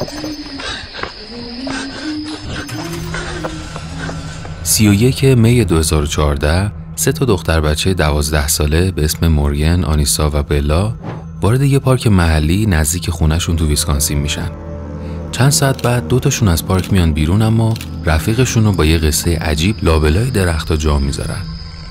سی می 2014 3 دختر بچه 12 ساله به اسم مورگن، آنیسا و بلا وارد یه پارک محلی نزدیک خونه‌شون تو ویسکانسین میشن. چند ساعت بعد 2 تاشون از پارک میان بیرون، اما رفیقشون رو با یه قصه عجیب لابلای درخت‌ها جا میذارن.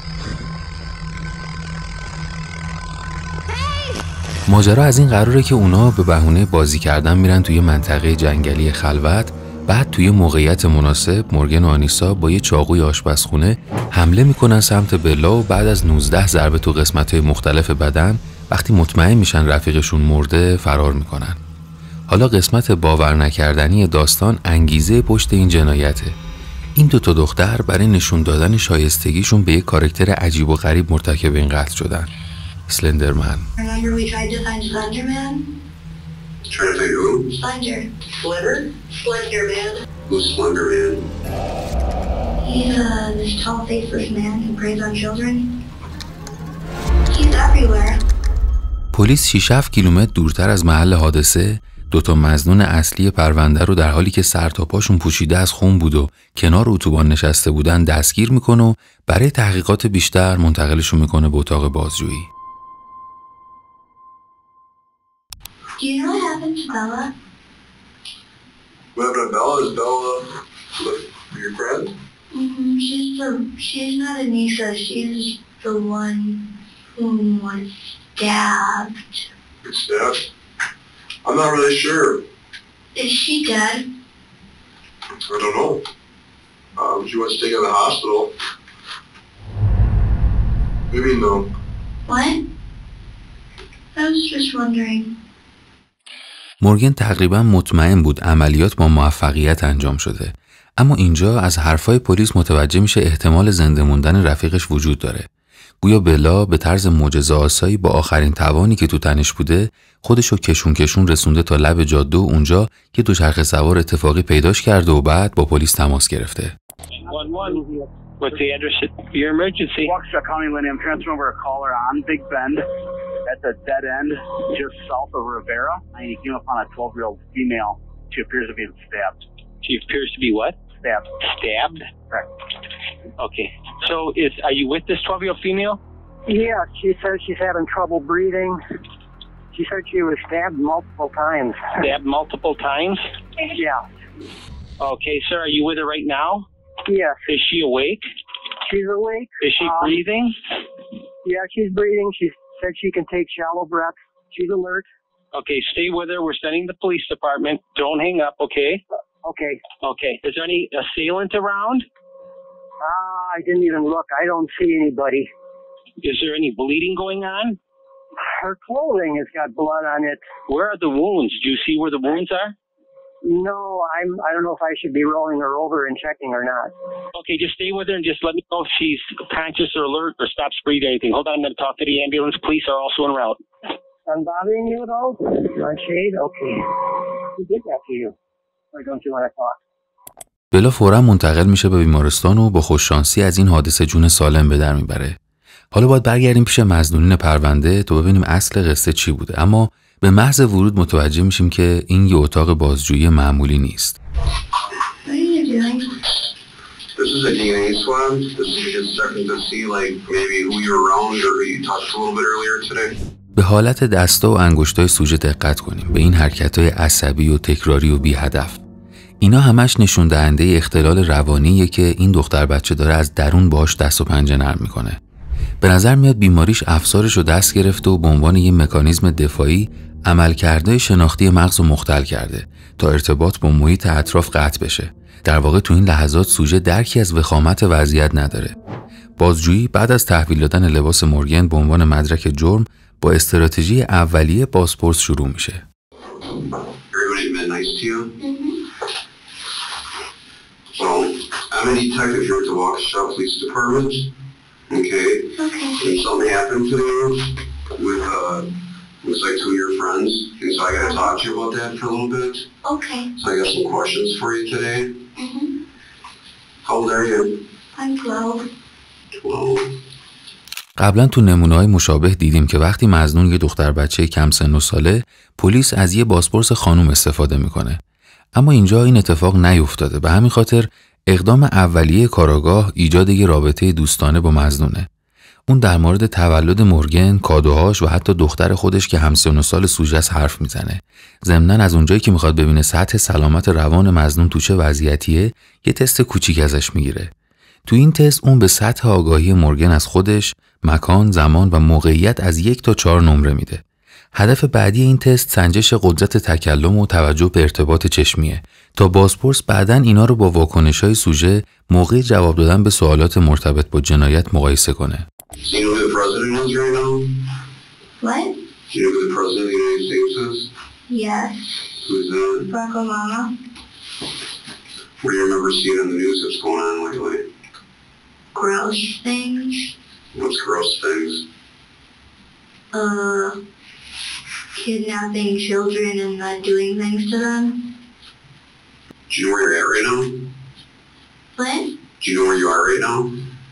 ماجرا از این قراره که اونا به بهونه بازی کردن میرن توی منطقه جنگلی خلوت. بعد توی موقعیت مناسب مورگن و آنیسا با یه چاقوی آشپزخونه حمله میکنن سمت بلا و بعد از 19 ضربه تو قسمت‌های مختلف بدن وقتی مطمئن میشن رفیقشون مرده فرار میکنن. حالا قسمت باور نکردنی داستان انگیزه پشت این جنایته. این 2 دختر برای نشون دادن شایستگیشون به یک کاراکتر عجیب و غریب مرتکب این قتل شدن. سلندرمن. Trying to say who? Slender. Slender? Slenderman. Who's Slenderman? He's this tall, faceless man who preys on children. He's everywhere. پلیس 6-7 کیلومتر دورتر از محل حادثه 2 مظنون اصلی پرونده رو در حالی که سر تا پاشون پوشیده از خون بود و کنار اتوبان نشسته بودن دستگیر میکنه و برای تحقیقات بیشتر منتقلشون میکنه به اتاق بازجویی. Do you know what happened to Bella? What happened to Bella? Is Bella your friend? She's not Anissa. She's the one who was stabbed. Stabbed? I'm not really sure. Is she dead? I don't know. She was taken to the hospital. Maybe no. What? I was just wondering. مورگن تقریبا مطمئن بود عملیات با موفقیت انجام شده، اما اینجا از حرفای پلیس متوجه میشه احتمال زنده موندن رفیقش وجود داره. گویا بلا به طرز معجزه‌آسایی با آخرین توانی که تو تنش بوده خودشو کشون رسونده تا لب جاده و اونجا که دوچرخه سوار اتفاقی پیداش کرده و بعد با پلیس تماس گرفته. What's the address of your emergency? Waukesha County, Lindy. I'm transferring over a caller on Big Bend at the dead end just south of Rivera. And he came upon a 12-year-old female. She appears to be stabbed. She appears to be what? Stabbed. Stabbed? Correct. Okay. So are you with this 12-year-old female? Yeah, she says she's having trouble breathing. She said she was stabbed multiple times. Stabbed multiple times? Yeah. Okay, sir, are you with her right now? Yes. Is she awake? She's awake. Is she breathing? Yeah, she's breathing. She said she can take shallow breaths. She's alert. Okay, stay with her. We're sending the police department. Don't hang up, okay? Okay. Okay. Is there any assailant around? I didn't even look. I don't see anybody. Is there any bleeding going on? Her clothing has got blood on it. Where are the wounds? Do you see where the wounds are? No, I don't know if I should be rolling her over and checking or not. Okay, just stay with her and just let me know if she's conscious or alert or stops breathing or anything. Hold on, I'm going to talk to the ambulance. Police are also en route. I'm bothering you at all? My shade? Okay. Who did that to you? Or don't you want to talk? بلا فوراً منتقل میشه به بیمارستان و با خوششانسی از این حادثه جون سالم به در میبره. حالا باید برگردیم پیش مظنونین پرونده تا ببینیم اصل قصه چی بوده، اما به محض ورود متوجه میشیم که این یه اتاق بازجویی معمولی نیست. This is a DNA swab. This is just checking to see like maybe who you're around or who you touched a little bit earlier today. به حالت دستا و انگشتای سوژه دقت کنیم، به این حرکت‌های عصبی و تکراری و بی هدف. اینا همش نشون دهنده اختلال روانیه که این دختر بچه داره از درون باهاش دست و پنجه نرم میکنه. به نظر میاد بیماریش افسارش رو دست گرفته و به عنوان یه مکانیزم دفاعی عملکردهای شناختی مغز رو مختل کرده تا ارتباط با محیط اطراف قطع بشه. در واقع تو این لحظات سوژه درکی از وخامت وضعیت نداره. بازجویی بعد از تحویل دادن لباس مورگن به عنوان مدرک جرم با استراتژی اولیه بازپرس شروع میشه. I'm a detective here at the Waukesha Police Department. Okay. And something happened to you with looks like 2 of your friends, and so I gotta talk to you about that for a little bit. Okay. So I got some questions for you today. How old are you? I'm 12. 12. قبلا تو نمونه‌های مشابه دیدیم که وقتی مظنون یه دختر بچه کم سن و ساله، پلیس از یه بازپرس خانم استفاده میکنه. اما اینجا این اتفاق نیفتاده. به همین خاطر اقدام اولیه کاراگاه ایجاد یک رابطه دوستانه با مظنونه. اون در مورد تولد مورگن، کادوهاش و حتی دختر خودش که همسن و سال سوژه است حرف میزنه. ضمناً از اونجایی که میخواد ببینه سطح سلامت روان مظنون تو چه وضعیتیه، یه تست کوچیک ازش میگیره. تو این تست اون به سطح آگاهی مورگن از خودش، مکان، زمان و موقعیت از 1 تا 4 نمره میده. هدف بعدی این تست سنجش قدرت تکلم و توجه به ارتباط چشمیه تا بازپرس بعداً اینا رو با واکنش‌های سوژه موقع جواب دادن به سوالات مرتبط با جنایت مقایسه کنه. Do you know who the president is right now? What? Do you know who the president of the United States is? Yes. Who's that? Barack Obama. What do you remember seeing on the news that's going on lately? Gross things. What's gross things? Kidnapping children and doing things to them. Do you know where you're at right now? What? Do you know where you are right now?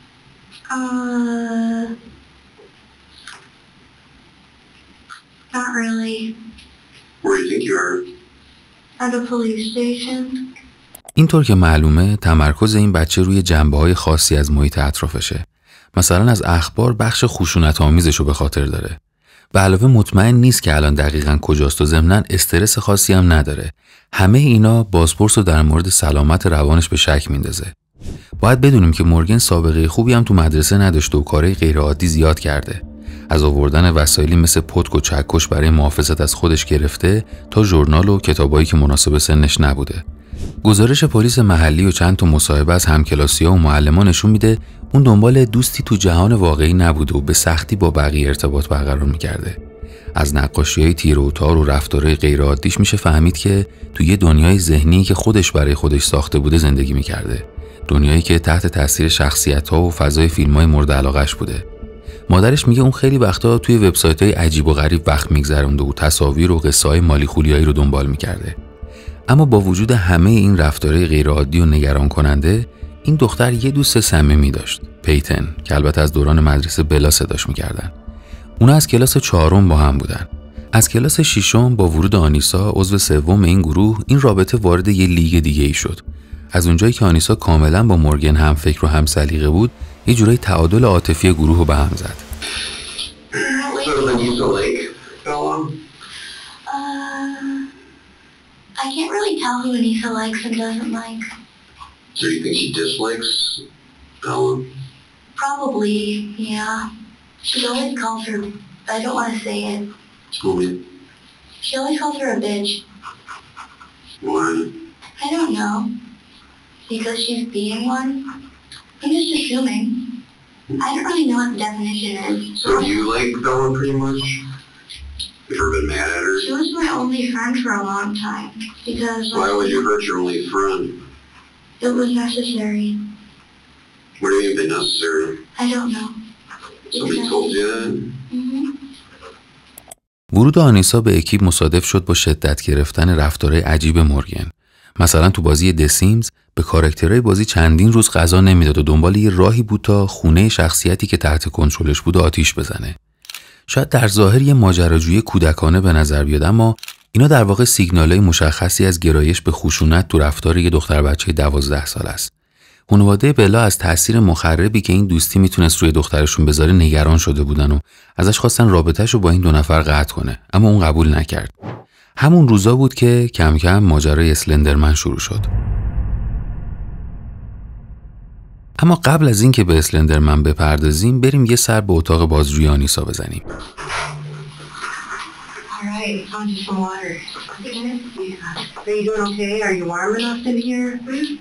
Not really. Where do you think you are? At a police station. اینطور که معلومه تمرکز این بچه روی جنبه‌های خاصی از محیط اطرافشه. مثلا از اخبار بخش خشونت‌آمیزش رو به خاطر داره. به علاوه مطمئن نیست که الان دقیقاً کجاست و ضمناً استرس خاصی هم نداره. همه اینا بازپرس رو در مورد سلامت روانش به شک میندازه. باید بدونیم که مورگن سابقه خوبی هم تو مدرسه نداشته و کارهای غیرعادی زیاد کرده. از آوردن وسایلی مثل پتک و چکش برای محافظت از خودش گرفته تا ژورنال و کتابایی که مناسب سنش نبوده. گزارش پلیس محلی و چند تا مصاحبه از همکلاسی‌ها و معلمان نشون میده اون دنبال دوستی تو جهان واقعی نبوده و به سختی با بقیه ارتباط برقرار می‌کرده. از نقاشی‌های تیر و تار و رفتارهای غیرعادیش میشه فهمید که تو یه دنیای ذهنی که خودش برای خودش ساخته بوده زندگی می‌کرده. دنیایی که تحت تاثیر شخصیت‌ها و فضای فیلم‌های مورد علاقه‌اش بوده. مادرش میگه اون خیلی وقتا توی وبسایت‌های عجیب و غریب وقت می‌گذرونده و تصاویر و قصه‌های مالی خولیایی رو دنبال می‌کرده. اما با وجود همه این رفتارهای غیرعادی و نگران کننده، این دختر یه دوست صمیمی داشت، پیتن، که البته از دوران مدرسه بلا صداش می‌کردن. اونا از کلاس 4 با هم بودن. از کلاس 6 با ورود آنیسا، عضو سوم این گروه، این رابطه وارد یه لیگ دیگه‌ای شد. از اونجایی که آنیسا کاملا با مورگن هم فکر و هم سلیقه بود، یه جورایی تعادل عاطفی گروه رو به هم زد. I can't really tell who Anissa likes and doesn't like. So you think she dislikes Ellen? Probably, yeah. She always calls her, I don't want to say it. Tell me. She always calls her a bitch. Why? I don't know. Because she's being one. I'm just assuming. I don't really know what the definition is. So you like Ellen pretty much? You ever been mad at her? She was my only friend for a long time. Because Why would you hurt your only friend? it was necessary. What do you mean been necessary? I don't know. Somebody told you that? ورود آنیسا به اکیپ مصادف شد با شدت گرفتن رفتارهای عجیب مورگن. مثلا تو بازی دسیمز به کاراکترهای بازی چندین روز غذا نمیداد و دنبال یه راهی بود تا خونه شخصیتی که تحت کنترلش بود آتیش بزنه. شاید در ظاهر یه ماجراجویی کودکانه به نظر بیاد، اما اینا در واقع سیگنالای مشخصی از گرایش به خشونت تو رفتار یه دختر بچه 12 ساله است. خانواده بلا از تأثیر مخربی که این دوستی میتونست روی دخترشون بذاره نگران شده بودن و ازش خواستن رابطه‌شو با این 2 نفر قطع کنه، اما اون قبول نکرد. همون روزا بود که کم کم ماجرای اسلندرمن شروع شد. اما قبل از این که به اسلندرمن بپردازیم، بریم یه سر به اتاق بازجویی آنیسا بزنیم. Alright, found you some water. Are you doing okay? Are you warm enough in here?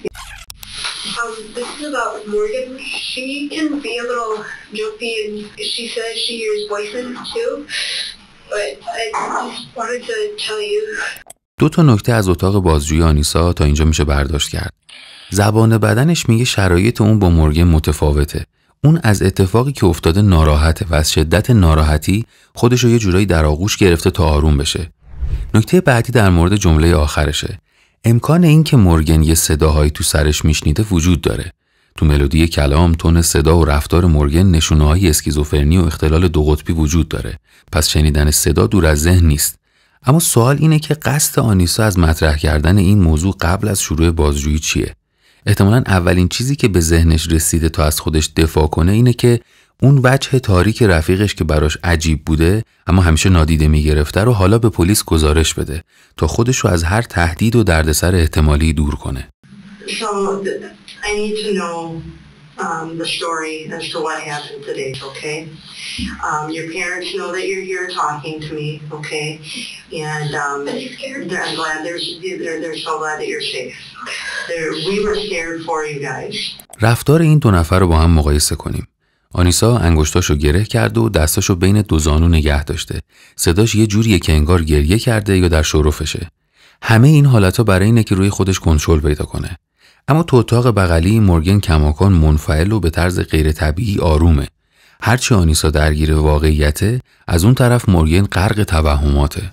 This is about Morgan. She can be a little jumpy and she says she hears voices too. But I just wanted to tell you. 2 نکته از اتاق بازجویی آنیسا تا اینجا میشه برداشت کرد. زبان بدنش میگه شرایط اون با مورگن متفاوته. اون از اتفاقی که افتاده ناراحته و از شدت ناراحتی خودش رو یه جورایی در آغوش گرفته تا آروم بشه. نکته بعدی در مورد جمله آخرشه. امکان این که مورگن یه صداهایی تو سرش میشنیده وجود داره. تو ملودی کلام، تون صدا و رفتار مورگن نشونه‌های اسکیزوفرنی و اختلال 2 قطبی وجود داره. پس شنیدن صدا دور از ذهن نیست. اما سوال اینه که قصد آنیسا از مطرح کردن این موضوع قبل از شروع بازجویی چیه؟ احتمالاً اولین چیزی که به ذهنش رسیده تا از خودش دفاع کنه اینه که اون وجه تاریک رفیقش که براش عجیب بوده اما همیشه نادیده میگرفته رو حالا به پلیس گزارش بده تا خودش رو از هر تهدید و دردسر احتمالی دور کنه. So I need to know the story as to what happened today, okay? Your parents know that you're here talking to me, okay? And I'm glad they're so glad that you're safe. We were scared for you guys. رفتار این دو نفر رو با هم مقایسه کنیم. آنیسا انگشتاشو گره کرده و دستاشو بین دو زانو نگه داشته. صداش یه جوریه که انگار گریه کرده یا در شرفشه. همه این حالتها برای اینه که روی خودش کنترل پیدا کنه. اما تو اتاق بغلی مورگن کماکان منفعل و به طرز غیر طبیعی آرومه. هرچی آنیسا درگیر واقعیته، از اون طرف مورگن غرق توهماته.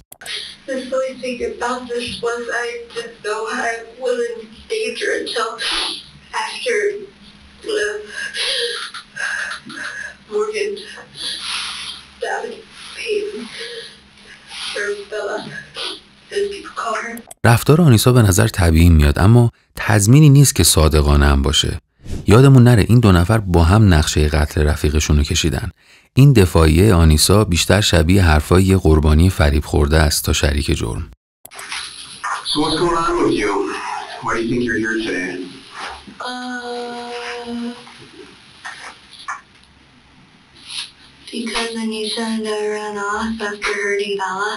رفتار آنیسا به نظر طبیعی میاد اما تضمینی نیست که صادقانه هم باشه. یادمون نره این دو نفر با هم نقشه قتل رفیقشون رو کشیدن. این دفاعیه آنیسا بیشتر شبیه حرفای یه قربانی فریب خورده است تا شریک جرم. So what's going on with you? Why do you think you're here today? Because Anissa and I ran off after hurting Bella.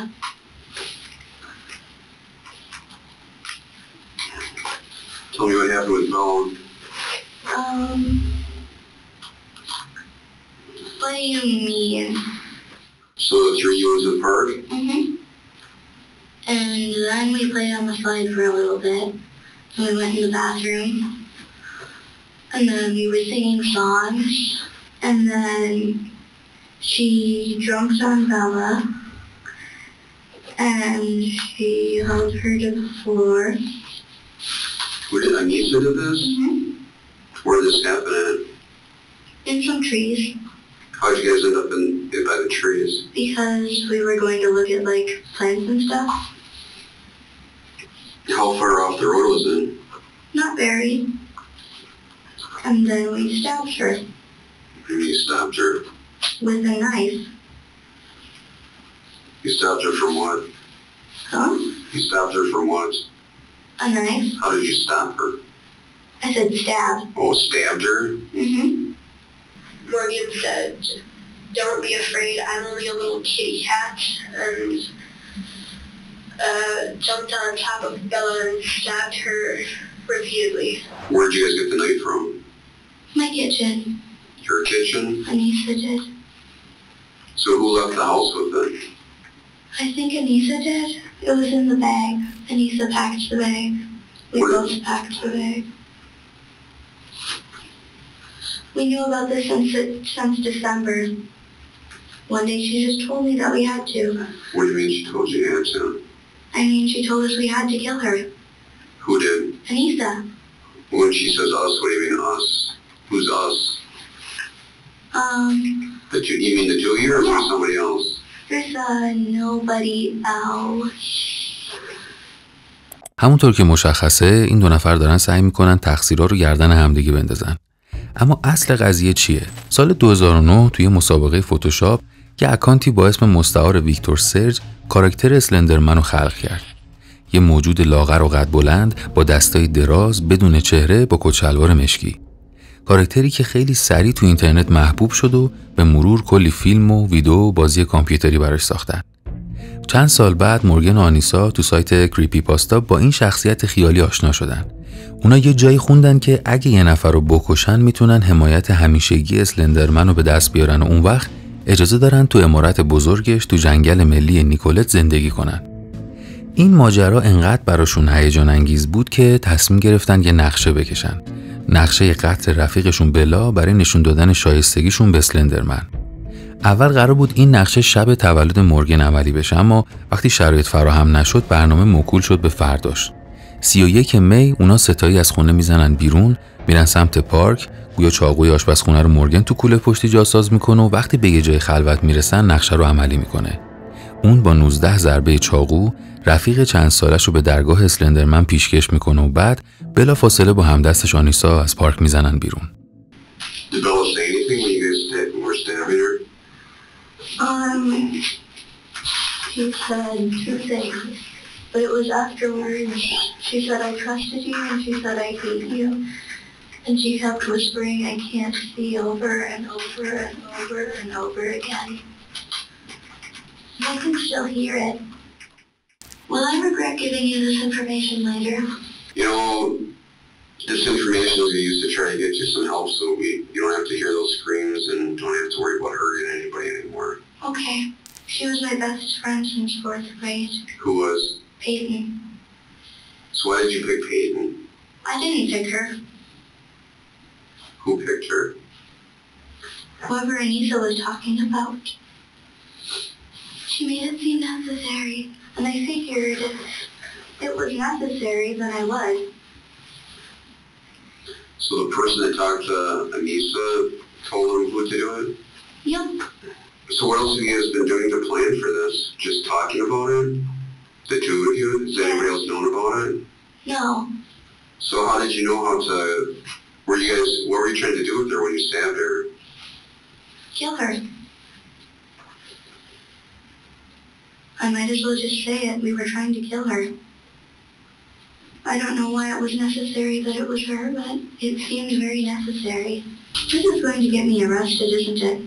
Tell me what happened with Bella. What do you mean? So the three you went to the park? Mm-hmm. And then we played on the slide for a little bit. And we went in the bathroom. And then we were singing songs. And then she jumped on Bella. And she held her to the floor. Where did Anissa do this? Mm-hmm. Where did this happen at? In some trees. How'd you guys end up by the trees? Because we were going to look at, like, plants and stuff. How far off the road was it? Not very. And then we stabbed her. And you stopped her? With a knife. You stopped her from what? Huh? You stopped her from what? A knife. How did you stop her? I said stab. Oh, stabbed her? Mm-hmm. Morgan said, don't be afraid, I'm only a little kitty cat, and jumped on top of Bella and stabbed her repeatedly. Where'd you guys get the knife from? My kitchen. Your kitchen? Anissa did. So who left the house with it? I think Anissa did. It was in the bag. Anissa packed the bag. We both packed the bag. We knew about this since December. One day she just told me that we had to. What do you mean she told you had to? I mean, she told us we had to kill her. Who did? Anissa. When she says us, what do you mean us? Who's us? You mean the two of you or yeah. Somebody else? There's nobody else. همونطور که مشخصه این دو نفر دارن سعی میکنن تقصیرها رو گردن همدیگه بندازن. اما اصل قضیه چیه؟ سال 2009 توی مسابقه فتوشاپ یه اکانتی با اسم مستعار ویکتور سرج کاراکتر اسلندرمن رو خلق کرد. یه موجود لاغر و قد بلند با دستای دراز بدون چهره با کت‌شلوار مشکی. کاراکتری که خیلی سریع تو اینترنت محبوب شد و به مرور کلی فیلم و ویدیو و بازی کامپیوتری براش ساختن. چند سال بعد مورگن و آنیسا تو سایت کریپی پاستا با این شخصیت خیالی آشنا شدن. اونا یه جایی خوندن که اگه یه نفر رو بکشن میتونن حمایت همیشگی اسلندرمن رو به دست بیارن و اون وقت اجازه دارن تو عمارت بزرگش تو جنگل ملی نیکولت زندگی کنن. این ماجرا انقدر براشون هیجان انگیز بود که تصمیم گرفتن یه نقشه بکشن. نقشه قتل رفیقشون بلا برای نشون دادن شایستگیشون به اسلندرمن. اول قرار بود این نقشه شب تولد مورگن عملی بشه اما وقتی شرایط فراهم نشد برنامه موکول شد به فرداش. 31 می اونا ستایی از خونه میزنن بیرون، میرن سمت پارک، گویا چاقوی آشپزخونه رو مورگن تو کوله پشتی جاساز میکنه و وقتی به یه جای خلوت میرسن نقشه رو عملی میکنه. اون با 19 ضربه چاقو رفیق چند سالش رو به درگاه اسلندرمن پیشکش میکنه و بعد بلافاصله با همدستش آنیسا از پارک میزنن بیرون. Did Bella say anything when you guys were stabbing her? She said 2 things, but it was afterwards. She said, I trusted you, and she said, I hate you. And she kept whispering, I can't see, over and over and over and over again. I can still hear it. Will I regret giving you this information later? You know, this information will be used to try to get you some help so you don't have to hear those screams and don't have to worry about hurting anybody anymore. Okay. She was my best friend since 4th grade. Who was? Peyton. So why did you pick Peyton? I didn't pick her. Who picked her? Whoever Anissa was talking about. She made it seem necessary, and I figured if it was necessary, then I would. So the person that talked to Anissa told him who to do it? Yep. So what else have you guys been doing to plan for this? Just talking about it? The two of you? Has anybody else known about it? No. So how did you know how to... what were you trying to do with her when you stabbed her? Kill her. I might as well just say it. We were trying to kill her. I don't know why it was necessary that it was her, but it seemed very necessary. This is going to get me arrested, isn't it?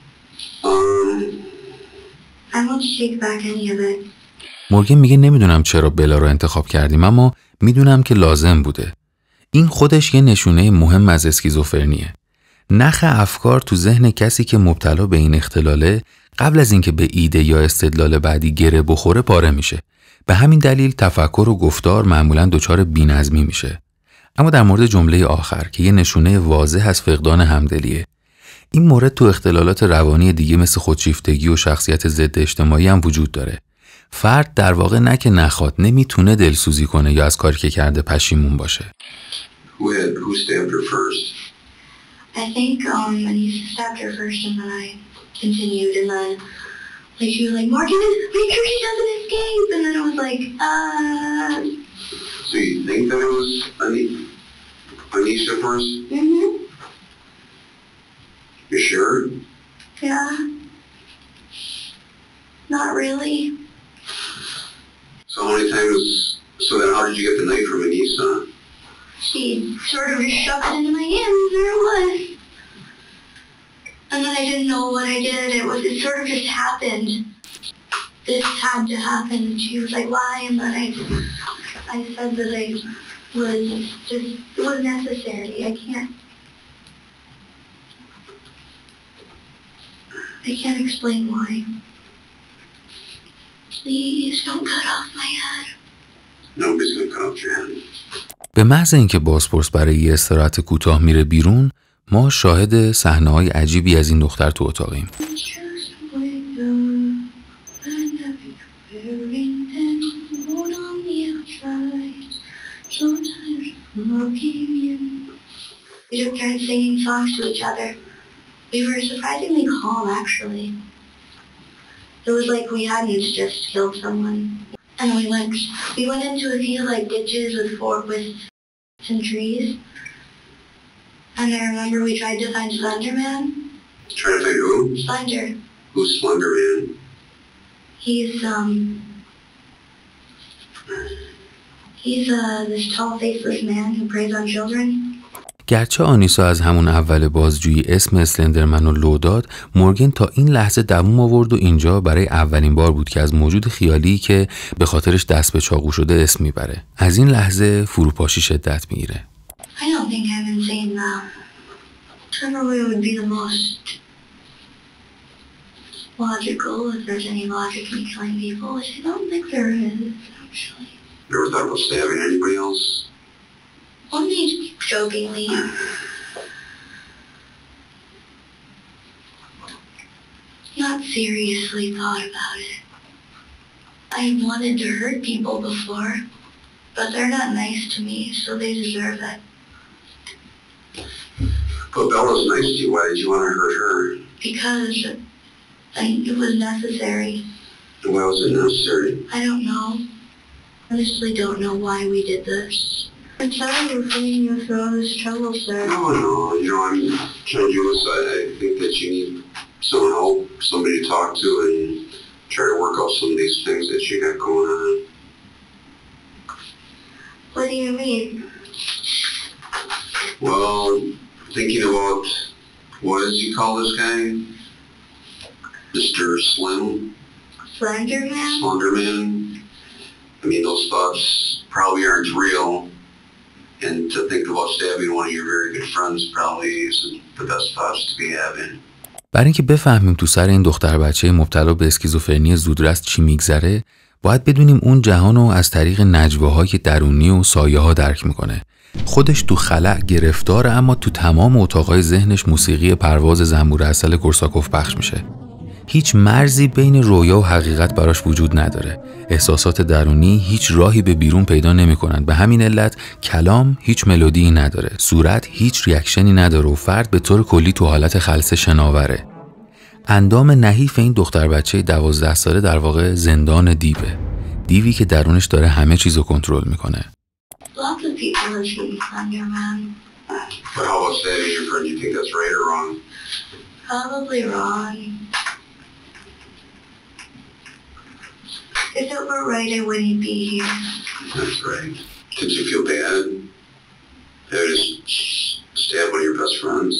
I won't take back any of it. مورگن میگه نمیدونم چرا بلا رو انتخاب کردیم، اما میدونم که لازم بوده. این خودش یه نشونه مهم از اسکیزوفرنیه. نخ افکار تو ذهن کسی که مبتلا به این اختلاله قبل از اینکه به ایده یا استدلال بعدی گره بخوره پاره میشه. به همین دلیل تفکر و گفتار معمولاً دچار بی‌نظمی میشه. اما در مورد جمله آخر که یه نشونه واضح از فقدان همدلیه، این مورد تو اختلالات روانی دیگه مثل خودشیفتگی و شخصیت ضد اجتماعی هم وجود داره. فرد در واقع نه که نخواد، نمیتونه دلسوزی کنه یا از کاری که کرده پشیمون باشه. Who stabbed her first? I think Anissa stabbed her first, and then I continued, and then like she was like, Morgan, make sure she doesn't escape, and then I was like, So you think that it was Anissa first? Mm-hmm. You sure? Yeah. Not really. So how many times... So then how did you get the knife from Anissa? She sort of just shoved it into my hand, and there it was. And then I didn't know what I did. It sort of just happened. This had to happen. And she was like, why? And then I said that it was necessary. I can't explain why. Please don't cut off my head. Nobody's gonna cut off your head. به محض اینکه بازپرس برای یه استراحت کوتاه میره بیرون، ما شاهد صحنه‌های عجیبی از این دختر تو اتاقیم. We took turns singing songs to each other. We were surprisingly calm, actually. It was like we hadn't just killed someone. And we went into a few like ditches with some trees. And I remember we tried to find Slender Man. Trying to find who? Slender. Who's Slender Man? He's this tall faceless man who preys on children. گرچه آنیسا از همون اول بازجویی اسم اسلندرمن رو لو داد، مورگن تا این لحظه دووم آورد و اینجا برای اولین بار بود که از موجود خیالی که به خاطرش دست به چاقو شده اسم میبره. از این لحظه فروپاشی شدت میگیره. I don't think I'm insane now. Trevor would be the most logical if there's any logic in killing people, which I don't think there is, actually. You ever thought about stabbing anybody else? Only jokingly. Not seriously thought about it. I wanted to hurt people before, but they're not nice to me, so they deserve it. But Bella's nice to you. Why did you want to hurt her? Because it was necessary. Why was it necessary? I don't know. Honestly don't know why we did this. I'm sorry we're putting you through all this trouble, sir. No, I'm trying to do this. I think that you need some help, somebody to talk to, and try to work out some of these things that you got going on. What do you mean? Well, thinking about, what does he call this guy? Mr. Slenderman? Slenderman. I mean, those thoughts probably aren't real. And to think about stabbing one of your very good friends probably isn't the best thoughts to be having. برای اینکه بفهمیم تو سر این دختر بچه مبتلا به اسکیزوفرنی زودرس چی میگذره، باید بدونیم اون جهان رو از طریق نجواهای درونی و سایه ها درک میکنه. خودش تو خلأ گرفتاره، اما تو تمام اتاقای ذهنش موسیقی پرواز زنبور عسل کورساکوف پخش میشه. هیچ مرزی بین رویا و حقیقت براش وجود نداره. احساسات درونی هیچ راهی به بیرون پیدا نمی‌کنن. به همین علت کلام هیچ ملودی نداره. صورت هیچ ریاکشنی نداره و فرد به طور کلی تو حالت خلسه شناوره. اندام نحیف این دختر بچه 12 ساله در واقع زندان دیوه. دیوی که درونش داره همه چیزو کنترل میکنه. Lots of people have seen Slenderman. But how about stabbing your friend? You think that's right or wrong? Probably wrong. If it were right, I wouldn't be here. That's right. Did you feel bad? Did you just stab one of your best friends?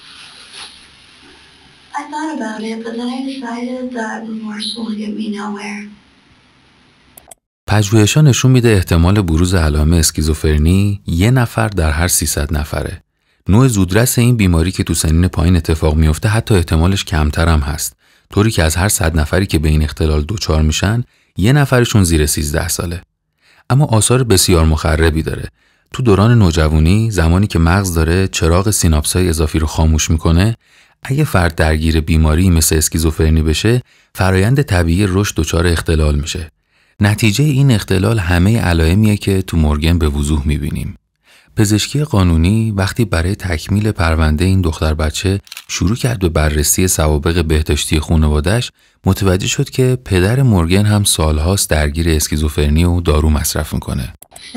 I thought about it, but then I decided that remorse will get me nowhere. پژوهش‌ها نشون میده احتمال بروز علائم اسکیزوفرنی 1 نفر در هر 300 نفره. نوع زودرس این بیماری که تو سنین پایین اتفاق میفته حتی احتمالش کمتر هم هست. طوری که از هر 100 نفری که به این اختلال دچار میشن 1 نفرشون زیر 13 ساله. اما آثار بسیار مخربی داره. تو دوران نوجوانی، زمانی که مغز داره چراغ سیناپس‌های اضافی رو خاموش میکنه، اگه فرد درگیر بیماری مثل اسکیزوفرنی بشه، فرایند طبیعی رشد دچار اختلال میشه. نتیجه این اختلال همه علائمیه که تو مورگن به وضوح میبینیم. پزشکی قانونی وقتی برای تکمیل پرونده این دختر بچه شروع کرد به بررسی سوابق بهداشتی خانواده‌اش، متوجه شد که پدر مورگن هم سالهاست درگیر اسکیزوفرنی و دارو مصرف میکنه.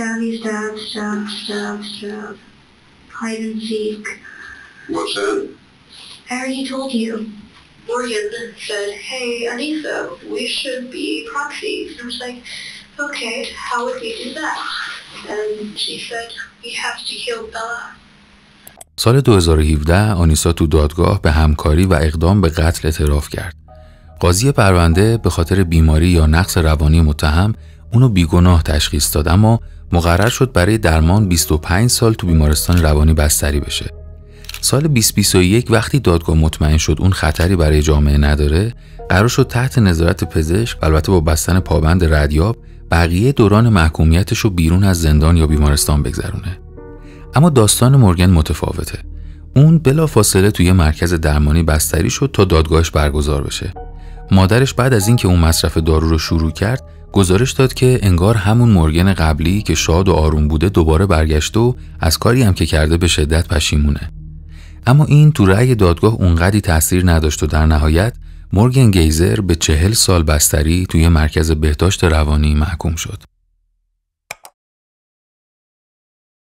What's that? I already told you. Morgan said, hey, Anissa, we should be proxies. I was like, okay, how would we do that? And she said, we have to kill Bella. سال 2017 آنیسا تو دادگاه به همکاری و اقدام به قتل اعتراف کرد. قاضی پرونده به خاطر بیماری یا نقص روانی متهم اونو بیگناه تشخیص داد، اما مقرر شد برای درمان 25 سال تو بیمارستان روانی بستری بشه. سال 2021 وقتی دادگاه مطمئن شد اون خطری برای جامعه نداره، قرار شد تحت نظارت پزشک، البته با بستن پابند ردیاب، بقیه دوران محکومیتش رو بیرون از زندان یا بیمارستان بگذرونه. اما داستان مورگن متفاوته. اون بلافاصله توی مرکز درمانی بستری شد تا دادگاهش برگزار بشه. مادرش بعد از اینکه اون مصرف دارو رو شروع کرد، گزارش داد که انگار همون مورگن قبلی که شاد و آروم بوده دوباره برگشته و از کاری هم که کرده به شدت پشیمونه. اما این تو رأی دادگاه اونقدی تأثیر نداشت و در نهایت مورگن گیزر به 40 سال بستری توی مرکز بهداشت روانی محکوم شد.